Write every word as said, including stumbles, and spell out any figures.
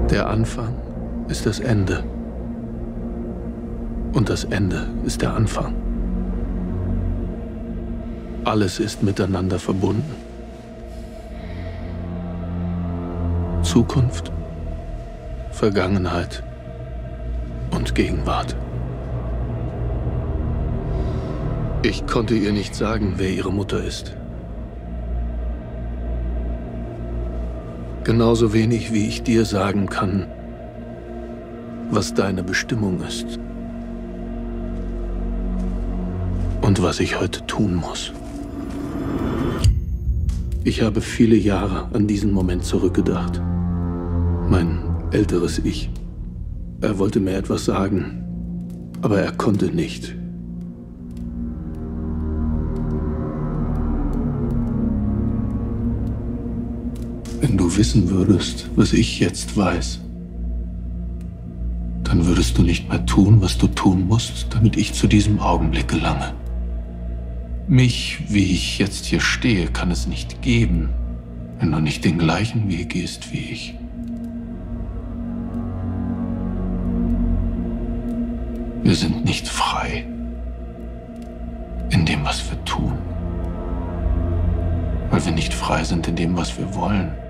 Der Anfang ist das Ende. Und das Ende ist der Anfang. Alles ist miteinander verbunden. Zukunft, Vergangenheit und Gegenwart. Ich konnte ihr nicht sagen, wer ihre Mutter ist. Genauso wenig, wie ich dir sagen kann, was deine Bestimmung ist. Und was ich heute tun muss. Ich habe viele Jahre an diesen Moment zurückgedacht. Mein älteres Ich. Er wollte mir etwas sagen, aber er konnte nicht. Wenn du wissen würdest, was ich jetzt weiß, dann würdest du nicht mehr tun, was du tun musst, damit ich zu diesem Augenblick gelange. Mich, wie ich jetzt hier stehe, kann es nicht geben, wenn du nicht den gleichen Weg gehst wie ich. Wir sind nicht frei in dem, was wir tun, weil wir nicht frei sind in dem, was wir wollen.